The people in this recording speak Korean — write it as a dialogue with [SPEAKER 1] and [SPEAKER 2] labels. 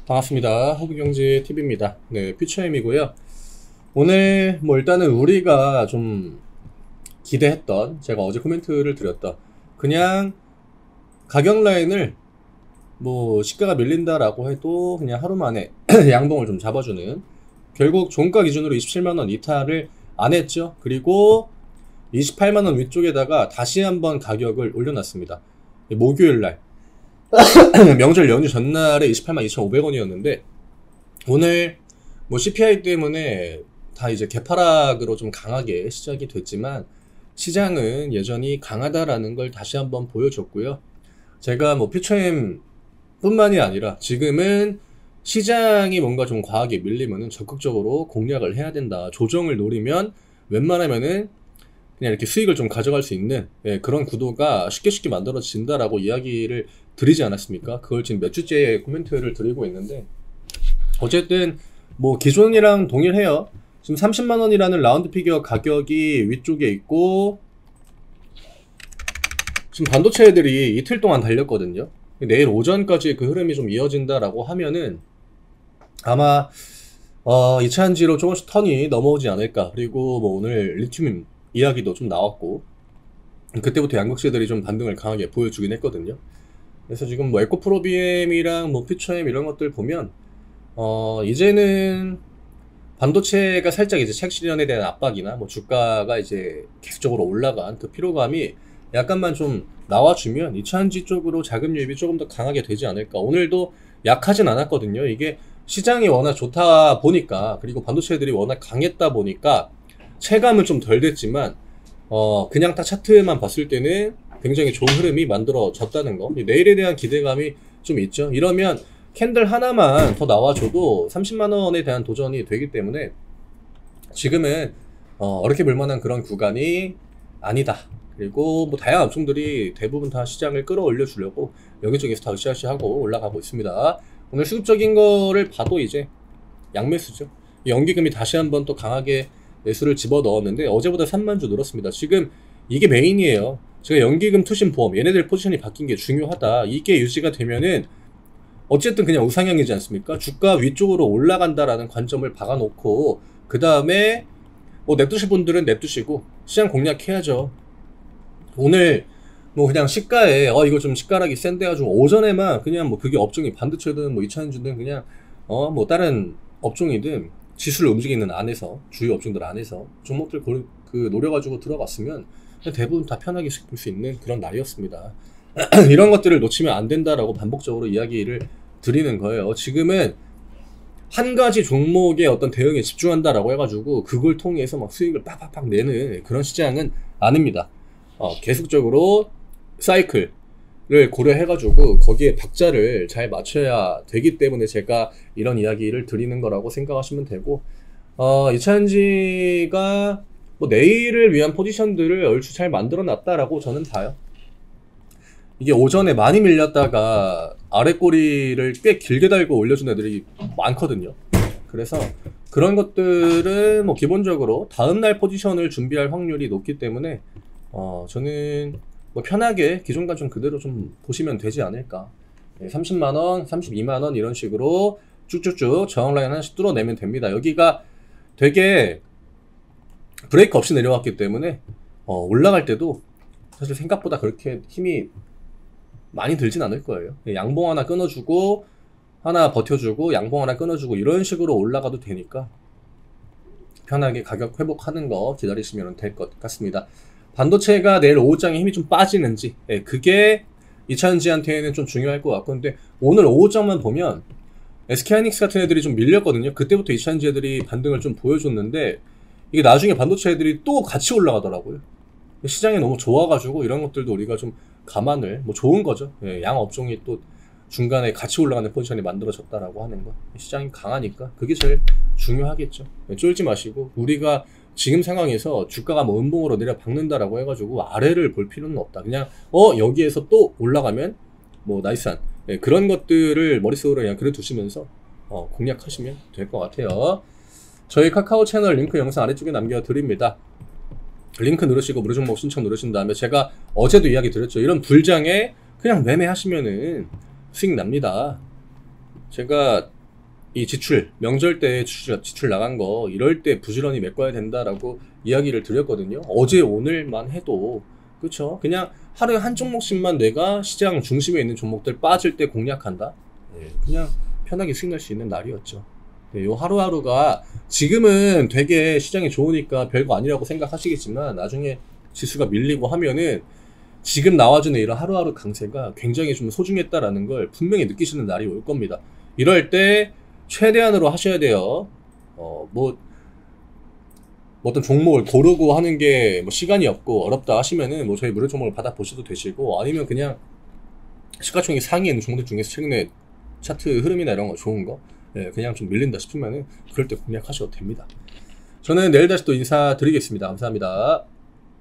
[SPEAKER 1] 반갑습니다. 한국경제TV입니다. 네, 퓨처엠이고요. 오늘 일단은 우리가 좀 기대했던, 제가 어제 코멘트를 드렸던 그냥 가격 라인을 시가가 밀린다라고 해도 그냥 하루 만에 양봉을 좀 잡아주는, 결국 종가 기준으로 27만원 이탈을 안 했죠. 그리고 28만원 위쪽에다가 다시 한번 가격을 올려놨습니다. 목요일날 명절 연휴 전날에 28만 2,500원이었는데 오늘 CPI 때문에 다 이제 개파락으로 좀 강하게 시작이 됐지만 시장은 여전히 강하다라는 걸 다시 한번 보여줬고요. 제가 퓨처엠 뿐만이 아니라 지금은 시장이 뭔가 좀 과하게 밀리면은 적극적으로 공략을 해야 된다. 조정을 노리면 웬만하면은 그냥 이렇게 수익을 좀 가져갈 수 있는 그런 구도가 쉽게 만들어진다라고 이야기를 드리지 않았습니까? 그걸 지금 몇 주째 코멘트를 드리고 있는데, 어쨌든 기존이랑 동일해요. 지금 30만원이라는 라운드 피겨 가격이 위쪽에 있고, 지금 반도체 애들이 이틀 동안 달렸거든요. 내일 오전까지 그 흐름이 좀 이어진다라고 하면은 아마 2차전지로 조금씩 턴이 넘어오지 않을까. 그리고 오늘 리튬 이야기도 좀 나왔고, 그때부터 양극재들이 좀 반등을 강하게 보여주긴 했거든요. 그래서 지금 에코프로비엠이랑 퓨처엠 이런 것들 보면 이제는 반도체가 살짝 이제 책 실현에 대한 압박이나 주가가 이제 계속적으로 올라간 그 피로감이 약간만 좀 나와주면 2차전지 쪽으로 자금 유입이 조금 더 강하게 되지 않을까. 오늘도 약하진 않았거든요. 이게 시장이 워낙 좋다 보니까, 그리고 반도체들이 워낙 강했다 보니까 체감은 좀 덜 됐지만 그냥 딱 차트만 봤을 때는 굉장히 좋은 흐름이 만들어졌다는 거. 내일에 대한 기대감이 좀 있죠. 이러면 캔들 하나만 더 나와줘도 30만원에 대한 도전이 되기 때문에 지금은 어렵게 볼만한 그런 구간이 아니다. 그리고 다양한 업종들이 대부분 다 시장을 끌어올려 주려고 여기저기서 다 으쌰으쌰하고 올라가고 있습니다. 오늘 수급적인 거를 봐도 이제 양매수죠. 연기금이 다시 한번 또 강하게 매수를 집어 넣었는데 어제보다 3만 주 늘었습니다. 지금 이게 메인이에요. 제가 연기금, 투신, 보험 얘네들 포지션이 바뀐 게 중요하다. 이게 유지가 되면은 어쨌든 그냥 우상향이지 않습니까? 주가 위쪽으로 올라간다라는 관점을 박아놓고 그 다음에 냅두실 분들은 냅두시고 시장 공략해야죠. 오늘 그냥 시가에 이거 좀 시가락이 센데 가지고 오전에만 그냥 그게 업종이 반도체든 2차전지든 그냥 다른 업종이든 지수를 움직이는 안에서, 주요 업종들 안에서 종목들 노려가지고 들어갔으면 대부분 다 편하게 볼 수 있는 그런 날이었습니다. 이런 것들을 놓치면 안 된다라고 반복적으로 이야기를 드리는 거예요. 지금은 한 가지 종목의 어떤 대응에 집중한다라고 해가지고 그걸 통해서 수익을 팍팍팍 내는 그런 시장은 아닙니다. 계속적으로 사이클을 고려해가지고 거기에 박자를 잘 맞춰야 되기 때문에 제가 이런 이야기를 드리는 거라고 생각하시면 되고, 2차전지가 내일을 위한 포지션들을 얼추 잘 만들어 놨다라고 저는 봐요. 이게 오전에 많이 밀렸다가 아래 꼬리를 꽤 길게 달고 올려준 애들이 많거든요. 그래서 그런 것들은 기본적으로 다음날 포지션을 준비할 확률이 높기 때문에 저는 편하게 기존 관점 그대로 좀 보시면 되지 않을까. 30만원, 32만원 이런 식으로 쭉쭉쭉 저항라인 하나씩 뚫어내면 됩니다. 여기가 되게 브레이크 없이 내려왔기 때문에 올라갈 때도 사실 생각보다 그렇게 힘이 많이 들진 않을 거예요. 양봉 하나 끊어주고 하나 버텨주고 양봉 하나 끊어주고 이런 식으로 올라가도 되니까 편하게 가격 회복하는 거 기다리시면 될 것 같습니다. 반도체가 내일 오후장에 힘이 좀 빠지는지, 그게 2차전지한테는 좀 중요할 것 같고, 근데 오늘 오후장만 보면 SK하이닉스 같은 애들이 좀 밀렸거든요. 그때부터 2차전지 애들이 반등을 좀 보여줬는데 이게 나중에 반도체 애들이 또 같이 올라가더라고요. 시장이 너무 좋아가지고 이런 것들도 우리가 좀 감안을, 좋은 거죠. 양 업종이 또 중간에 같이 올라가는 포지션이 만들어졌다라고 하는 거. 시장이 강하니까 그게 제일 중요하겠죠. 쫄지 마시고, 우리가 지금 상황에서 주가가 음봉으로 내려 박는다라고 해가지고 아래를 볼 필요는 없다. 그냥 여기에서 또 올라가면 나이스한 그런 것들을 머릿속으로 그냥 그려 두시면서 공략하시면 될 것 같아요. 저희 카카오 채널 링크 영상 아래쪽에 남겨드립니다. 링크 누르시고 무료 종목 신청 누르신 다음에, 제가 어제도 이야기 드렸죠. 이런 불장에 그냥 매매하시면은 수익 납니다. 제가 이 지출, 명절 때 지출 나간 거 이럴 때 부지런히 메꿔야 된다라고 이야기를 드렸거든요. 어제 오늘만 해도 그쵸? 그냥 하루에 한 종목씩만 내가 시장 중심에 있는 종목들 빠질 때 공략한다. 예, 그냥 편하게 수익 낼 수 있는 날이었죠. 네, 요 하루하루가 지금은 되게 시장이 좋으니까 별거 아니라고 생각하시겠지만 나중에 지수가 밀리고 하면은 지금 나와주는 이런 하루하루 강세가 굉장히 좀 소중했다라는 걸 분명히 느끼시는 날이 올 겁니다. 이럴 때 최대한으로 하셔야 돼요. 뭐 어떤 종목을 고르고 하는 게 뭐 시간이 없고 어렵다 하시면은 뭐 저희 무료 종목을 받아보셔도 되시고, 아니면 그냥 시가총액 상위에 있는 종목들 중에서 최근에 차트 흐름이나 이런 거 좋은 거, 예, 그냥 좀 밀린다 싶으면은 그럴 때 공략하셔도 됩니다. 저는 내일 다시 또 인사드리겠습니다. 감사합니다.